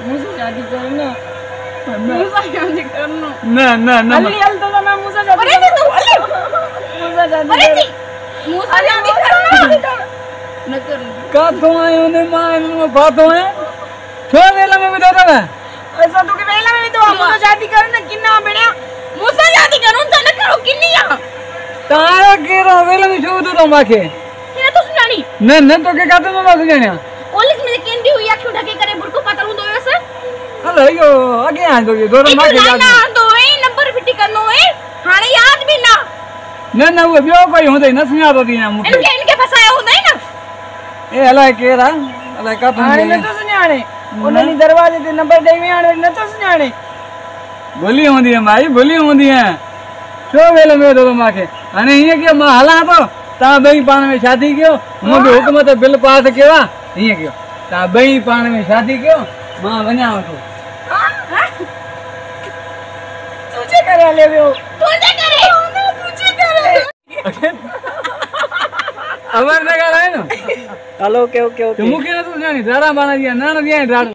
मुझसे शादी करना, मुझसे शादी करना। ना ना ना अली अल तो ना मुझसे शादी। अरे तू अली मुझसे शादी। अरे ती मुझसे शादी करना न कर। का तो आयो ने मान बातों है छोड़ वेला में बता दे ऐसा तो के वेला में तो मुझसे शादी करना किन्ना बेड़िया मुझसे शादी करूं तो न करो किन्निया तारा के रो वेला में छू तो माके ये तो सुनानी न न तो के काते में सुनानिया कॉलेज में केंदी हुई आंखें ढके करे बुड़को पातल हुंदो वैसे अरे यो आगे आ दो ये दो माके याद ना दो ए नंबर फिटी करनो है हाने याद भी ना न न वो बियो कोई होंदे न सुना तो दिया मुके इनके फसाया होंदे ना ए हला केरा हला का तुम हाने न तो सुनाने उन्होंने दरवाजे ते नंबर देवी आने न तो सुनाने बोली होंदी है भाई बोली होंदी है छो वेला में दो माके अने ये के मा हला तो ता बई पाण में शादी कियो मुके हुकूमत बिल पास केवा ये कियो ता बई पाण में शादी कियो मां वन्या तो तुझे करे ले वो तुझे करे अमर नगर है ना हेलो ओके ओके ओके मुके न तो जानी दारा बाणा दिया ना दिया